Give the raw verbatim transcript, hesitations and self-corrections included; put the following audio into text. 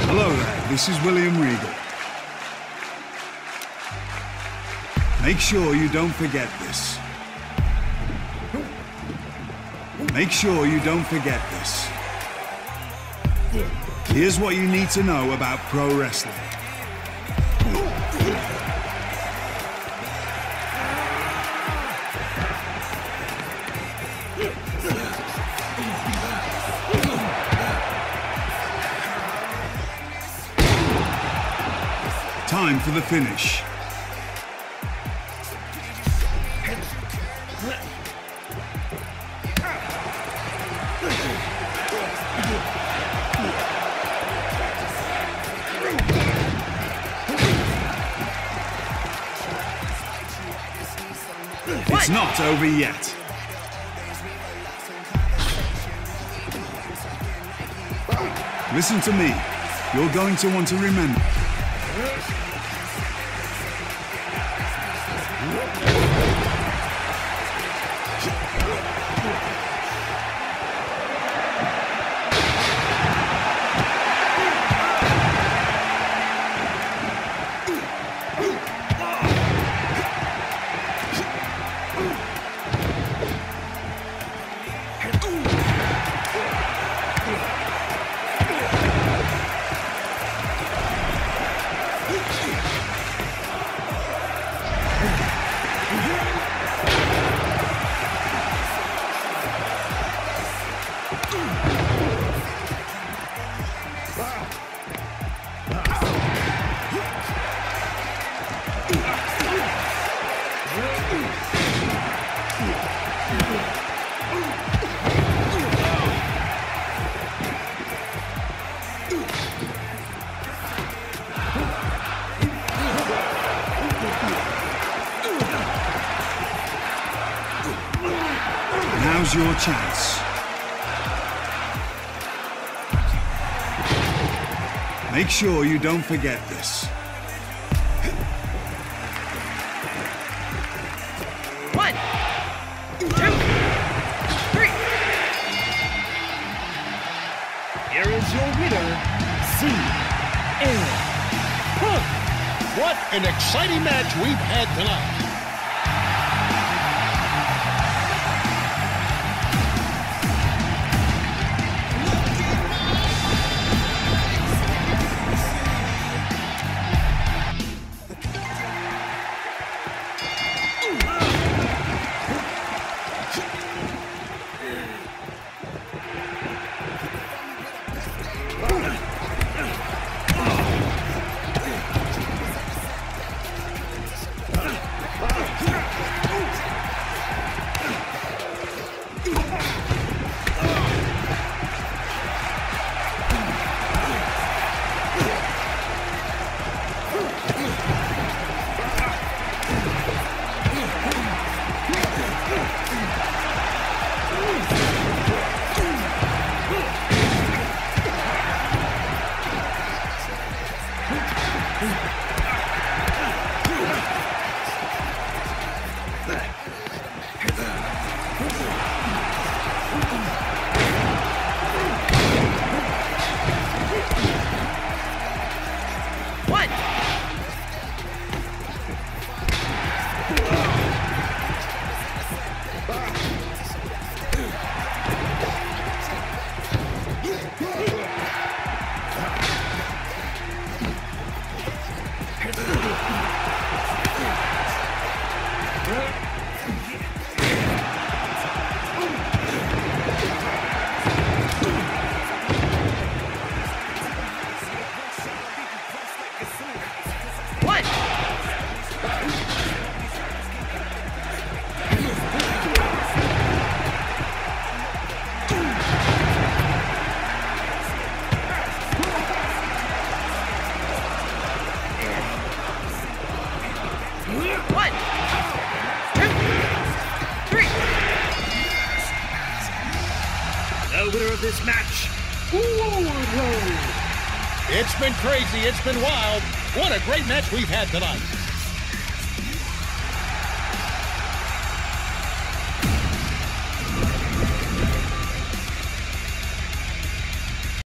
Hello there, this is William Regal. Make sure you don't forget this. Make sure you don't forget this. Here's what you need to know about pro wrestling. Time for the finish. It's not over yet. Listen to me. You're going to want to remember. Now's your chance. Make sure you don't forget this. One, two, three. Here is your winner, C M Punk. What an exciting match we've had tonight. One, two, three. The winner of this match, Wardlow. It's been crazy. It's been wild. What a great match we've had tonight.